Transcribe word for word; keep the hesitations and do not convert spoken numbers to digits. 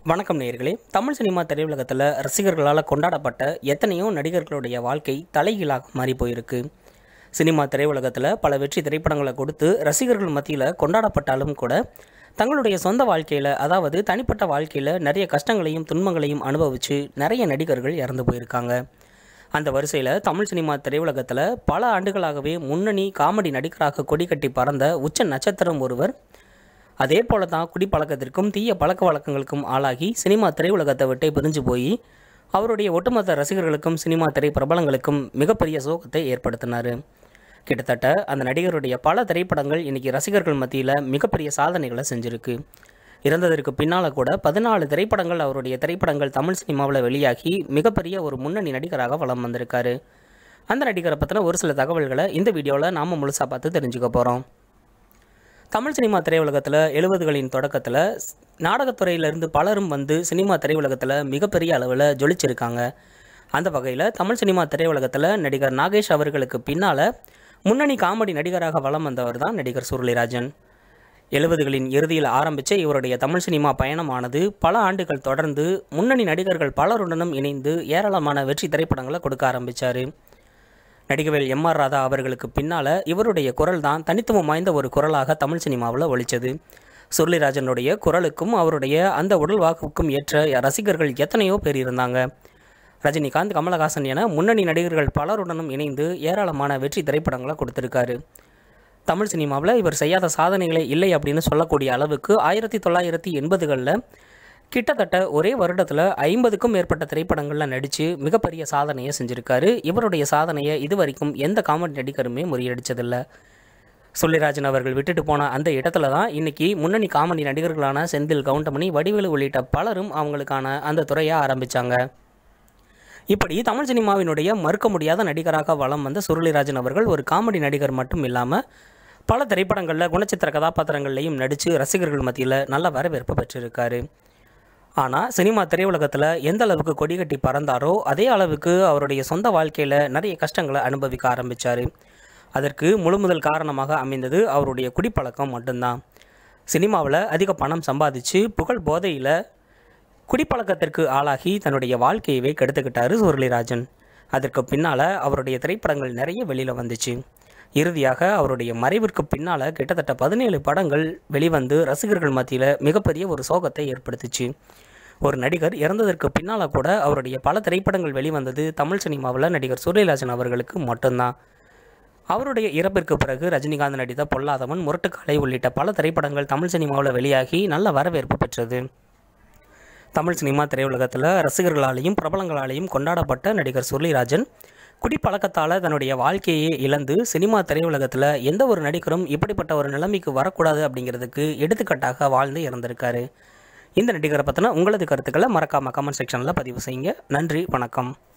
வணக்கம் நேயர்களே. தமிழ் சினிமா திரையுலகத்தில் ரசிகர்களால் கொண்டாடப்பட்ட எத்தனையோ நடிகர்களுடைய வாழ்க்கை தலைகீழாக மாறி போயிருக்கு. சினிமா திரையுலகத்தில் பல வெற்றி திரைப்படங்களை கொடுத்து ரசிகர்கள் மத்தியில் கொண்டாடப்பட்டாலும் கூட தங்களுடைய சொந்த வாழ்க்கையில், அதாவது தனிப்பட்ட வாழ்க்கையில் நிறைய கஷ்டங்களையும் துன்பங்களையும் அனுபவித்து நிறைய நடிகர்கள் இறந்து போயிருக்காங்க. அந்த வரிசையில் தமிழ் சினிமா திரையுலகத்தில் பல ஆண்டுகளாகவே முன்னணி காமெடி நடிகராக கொடி கட்டி பறந்த உச்ச நட்சத்திரம் ஒருவர் அதே போல தான் குடிப்பழக்கத்திற்கும் தீய பழக்க வழக்கங்களுக்கும் ஆளாகி சினிமா திரையுலகத்தை விட்டே பிரிஞ்சு போய் அவருடைய ஒட்டுமொத்த ரசிகர்களுக்கும் சினிமா திரை பிரபலங்களுக்கும் மிகப்பெரிய சோகத்தை ஏற்படுத்தினார். கிட்டத்தட்ட அந்த நடிகருடைய பல திரைப்படங்கள் இன்றைக்கி ரசிகர்கள் மத்தியில் மிகப்பெரிய சாதனைகளை செஞ்சுருக்கு. இறந்ததற்கு பின்னால் கூட பதினாலு திரைப்படங்கள் அவருடைய திரைப்படங்கள் தமிழ் சினிமாவில் வெளியாகி மிகப்பெரிய ஒரு முன்னணி நடிகராக வலம் வந்திருக்காரு. அந்த நடிகரை பற்றின ஒரு சில தகவல்களை இந்த வீடியோவில் நாம் முழுசாக பார்த்து தெரிஞ்சுக்க போகிறோம். தமிழ் சினிமா திரையுலகத்தில் எழுபதுகளின் தொடக்கத்தில் நாடகத்துறையிலிருந்து பலரும் வந்து சினிமா திரையுலகத்தில் மிகப்பெரிய அளவில் ஜொலிச்சிருக்காங்க. அந்த வகையில் தமிழ் சினிமா திரையுலகத்தில் நடிகர் நாகேஷ் அவர்களுக்கு பின்னால் முன்னணி காமெடி நடிகராக வலம் வந்தவர் தான் நடிகர் சுருளிராஜன். எழுபதுகளின் இறுதியில் ஆரம்பித்த இவருடைய தமிழ் சினிமா பயணமானது பல ஆண்டுகள் தொடர்ந்து முன்னணி நடிகர்கள் பலருடனும் இணைந்து ஏராளமான வெற்றி திரைப்படங்களை கொடுக்க ஆரம்பித்தார். நடிகவேல் எம் ஆர் ராதா அவர்களுக்கு பின்னால் இவருடைய குரல் தான் தனித்துவம் வாய்ந்த ஒரு குரலாக தமிழ் சினிமாவில் ஒலித்தது. சுருளிராஜனுடைய குரலுக்கும் அவருடைய அந்த உடல் வாக்குக்கும் ஏற்ற ரசிகர்கள் எத்தனையோ பேர் இருந்தாங்க. ரஜினிகாந்த், கமலஹாசன் என முன்னணி நடிகர்கள் பலருடனும் இணைந்து ஏராளமான வெற்றி திரைப்படங்களை கொடுத்துருக்காரு. தமிழ் சினிமாவில் இவர் செய்யாத சாதனைகளே இல்லை அப்படின்னு சொல்லக்கூடிய அளவுக்கு ஆயிரத்தி தொள்ளாயிரத்தி எண்பதுகளில் கிட்டத்தட்ட ஒரே வருடத்தில் ஐம்பதுக்கும் மேற்பட்ட திரைப்படங்களில் நடித்து மிகப்பெரிய சாதனையை செஞ்சுருக்காரு. இவருடைய சாதனையை இதுவரைக்கும் எந்த காமெடி நடிகருமே முறியடித்ததில்லை. சுருளிராஜன் அவர்கள் விட்டுட்டு போன அந்த இடத்துல தான் இன்றைக்கி முன்னணி காமெடி நடிகர்களான செந்தில், கவுண்டமணி, வடிவேலு உள்ளிட்ட பலரும் அவங்களுக்கான அந்த துறையை ஆரம்பித்தாங்க. இப்படி தமிழ் சினிமாவினுடைய மறுக்க முடியாத நடிகராக வலம் வந்த சுருளிராஜன் அவர்கள் ஒரு காமெடி நடிகர் மட்டும் இல்லாமல் பல திரைப்படங்களில் குணச்சித்திர கதாபாத்திரங்கள்லையும் நடித்து ரசிகர்கள் மத்தியில் நல்ல வரவேற்பு பெற்றிருக்காரு. ஆனால் சினிமா திரையுலகத்தில் எந்த அளவுக்கு கொடி கட்டி பறந்தாரோ அதே அளவுக்கு அவருடைய சொந்த வாழ்க்கையில் நிறைய கஷ்டங்களை அனுபவிக்க ஆரம்பித்தார். அதற்கு முழு முதல் காரணமாக அமைந்தது அவருடைய குடிப்பழக்கம் மட்டும்தான். சினிமாவில் அதிக பணம் சம்பாதிச்சு புகழ் போதையில் குடிப்பழக்கத்திற்கு ஆளாகி தன்னுடைய வாழ்க்கையவே கெடுத்துக்கிட்டார் சுருளிராஜன். அதற்கு பின்னால் அவருடைய திரைப்படங்கள் நிறைய வெளியில் வந்துச்சு. இறுதியாக அவருடைய மறைவிற்கு பின்னால் கிட்டத்தட்ட பதினேழு படங்கள் வெளிவந்து ரசிகர்கள் மத்தியில் மிகப்பெரிய ஒரு சோகத்தை ஏற்படுத்துச்சு. ஒரு நடிகர் இறந்ததற்கு பின்னால் கூட அவருடைய பல திரைப்படங்கள் வெளிவந்தது தமிழ் சினிமாவில் நடிகர் சுருளிராஜன் அவர்களுக்கு மட்டும்தான். அவருடைய இறப்பிற்கு பிறகு ரஜினிகாந்த் நடித்த பொல்லாதவன், முரட்டுக்காலை உள்ளிட்ட பல திரைப்படங்கள் தமிழ் சினிமாவில் வெளியாகி நல்ல வரவேற்பு பெற்றது. தமிழ் சினிமா திரையுலகத்தில் ரசிகர்களாலேயும் பிரபலங்களாலேயும் கொண்டாடப்பட்ட நடிகர் சுருளிராஜன் குடிப்பழக்கத்தால் தன்னுடைய வாழ்க்கையை இழந்து சினிமா திரையுலகத்தில் எந்த ஒரு நடிகரும் இப்படிப்பட்ட ஒரு நிலைமைக்கு வரக்கூடாது அப்படிங்கிறதுக்கு எடுத்துக்காட்டாக வாழ்ந்து இறந்திருக்காரு. இந்த நடிகரை பற்றின உங்களது கருத்துக்களை மறக்காமல் கமெண்ட் செக்ஷனில் பதிவு செய்யுங்க. நன்றி, வணக்கம்.